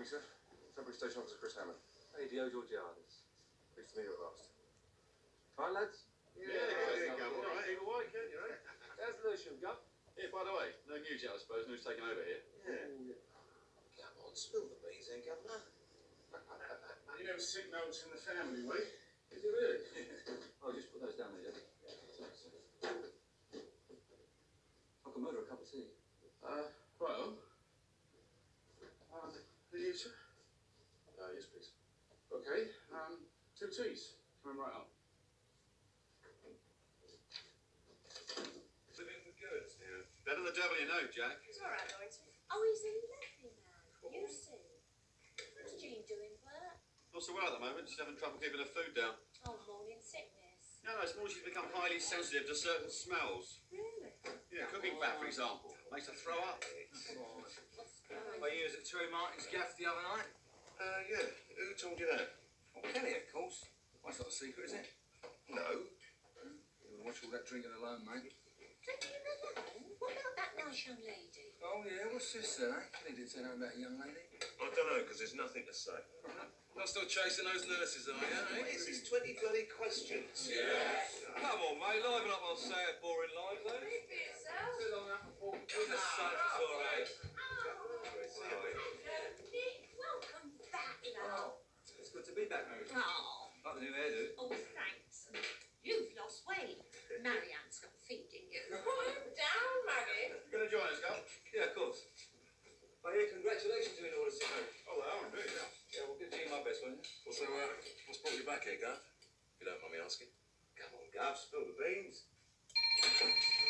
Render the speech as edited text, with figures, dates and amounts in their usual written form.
Morning, sir. Temporary Station Officer Chris Hammond. Hey, Dio Georgiades. Pleased to meet you at last. All right, lads? Yeah, go. All right, either way, can't you, right? How's Lewisham, Gov? Yeah, by the way, no news yet, I suppose. Who's taking over here? Yeah. Come on, spill the beans then, Governor. You never seek notes in the family, way. Is it really? I'll just put those down there, Jackie. I can murder a cup of tea. Well. Are you, sir? Yes, please. Okay, 2 teas. Coming right up. Living the goods, dear. Better the devil you know, Jack. It's all right, Lloyd. Oh, he's a lovely man. You see. What's Jean doing, Bert? Not so well at the moment, just having trouble keeping her food down. Oh, morning sickness. No, it's more she's become highly sensitive to certain smells. Really? Yeah, cooking fat, for example. Makes her throw up. What's going Well, you was at Terry Martin's gaff the other night? Yeah. Who told you that? Well, Kelly, of course. Well, that's not a secret, is it? No. You watch all that drinking alone, mate. Drinking alone? What about that nice young lady? Oh, yeah, what's this then, eh? Kelly didn't say nothing about a young lady. I don't know, because there's nothing to say. Not still chasing those nurses, are you, eh? What is this 20 bloody questions? Yes. Come on, mate, liven up on sad, boring lives, eh? Speak for yourself. Sit on that before goodness sake, it's all right. Nick, welcome back, love. It's good to be back, Mary. Oh. Like the new hairdo. Oh, thanks. You've lost weight. Marianne's not feeding you. Calm down, Maggie. Gonna join us, Gal? Yeah, of course. I hear congratulations to in order, Simo. Oh, they are indeed, yeah. Yeah, we'll give Jean my best, won't you? Well, so, what's brought you back here, Gav? If you don't mind me asking. Come on, Gav, spill the beans.